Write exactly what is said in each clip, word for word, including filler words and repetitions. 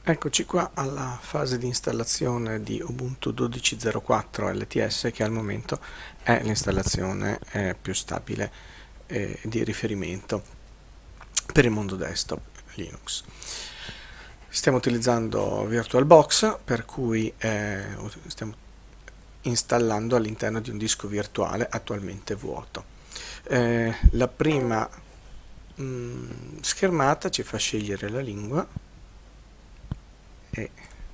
Eccoci qua alla fase di installazione di Ubuntu dodici punto zero quattro L T S, che al momento è l'installazione eh, più stabile eh, di riferimento per il mondo desktop Linux. Stiamo utilizzando VirtualBox, per cui eh, stiamo installando all'interno di un disco virtuale attualmente vuoto. Eh, la prima mh, schermata ci fa scegliere la lingua e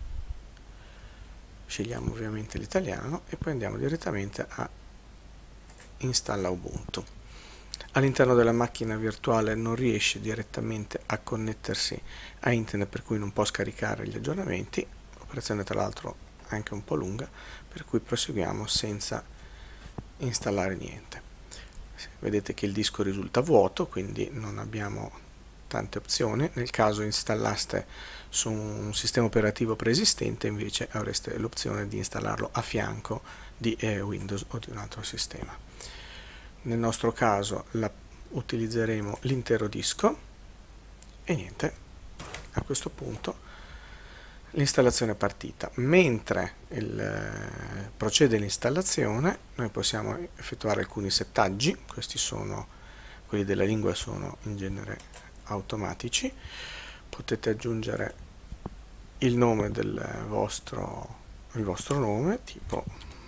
scegliamo ovviamente l'italiano e poi andiamo direttamente a installa Ubuntu. All'interno della macchina virtuale non riesce direttamente a connettersi a internet, per cui non può scaricare gli aggiornamenti, operazione tra l'altro anche un po' lunga, per cui proseguiamo senza installare niente. Vedete che il disco risulta vuoto, quindi non abbiamo tante opzioni. Nel caso installaste su un sistema operativo preesistente, invece avreste l'opzione di installarlo a fianco di eh, Windows o di un altro sistema. Nel nostro caso la, utilizzeremo l'intero disco e niente, a questo punto l'installazione è partita. Mentre il, eh, procede l'installazione, noi possiamo effettuare alcuni settaggi. Questi sono quelli della lingua, sono in genere automatici. Potete aggiungere il nome del vostro, il vostro nome, tipo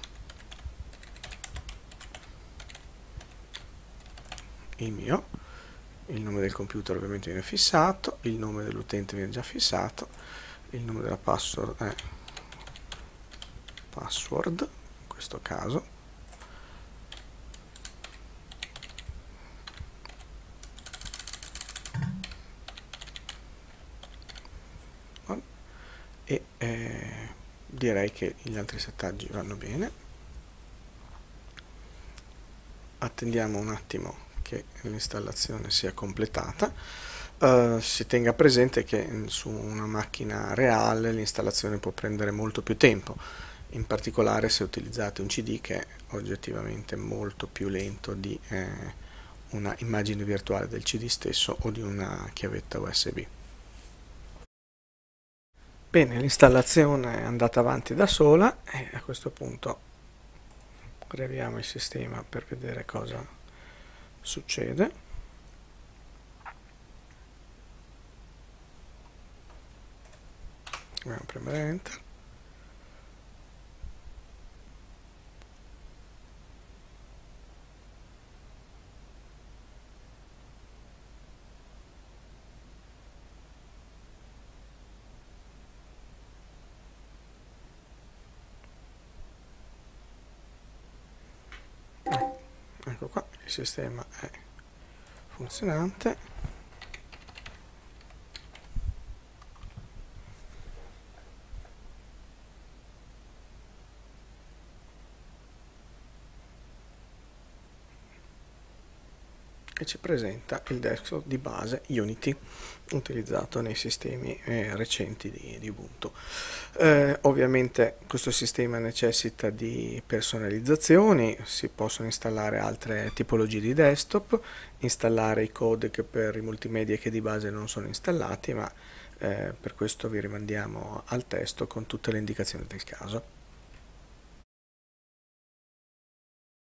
il mio, il nome del computer ovviamente viene fissato, il nome dell'utente viene già fissato, il nome della password è password in questo caso. E eh, direi che gli altri settaggi vanno bene. Attendiamo un attimo che l'installazione sia completata. Uh, si tenga presente che su una macchina reale l'installazione può prendere molto più tempo, in particolare se utilizzate un C D, che è oggettivamente molto più lento di eh, una immagine virtuale del C D stesso o di una chiavetta U S B. Bene, l'installazione è andata avanti da sola e a questo punto riavviamo il sistema per vedere cosa succede. Dobbiamo premere Enter. Ecco qua, il sistema è funzionante. E ci presenta il desktop di base Unity utilizzato nei sistemi eh, recenti di, di Ubuntu. Eh, ovviamente questo sistema necessita di personalizzazioni, si possono installare altre tipologie di desktop, installare i codec per i multimedia che di base non sono installati, ma eh, per questo vi rimandiamo al testo con tutte le indicazioni del caso.